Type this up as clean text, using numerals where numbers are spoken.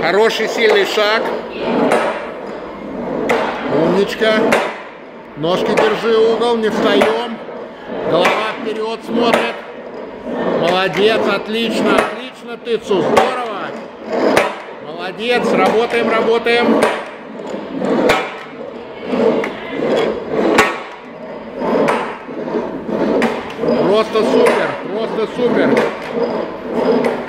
Хороший, сильный шаг. Умничка. Ножки держи, угол, не встаем. Голова вперед смотрит. Молодец, отлично, отлично, Тыцу, здорово. Молодец, работаем, работаем. Просто супер, просто супер.